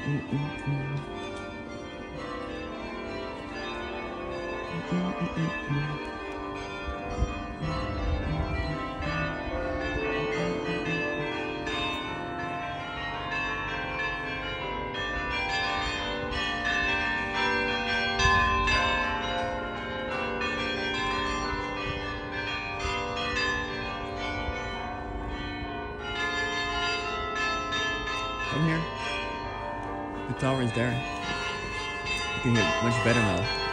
Come here. The tower is there. You can hear much better now.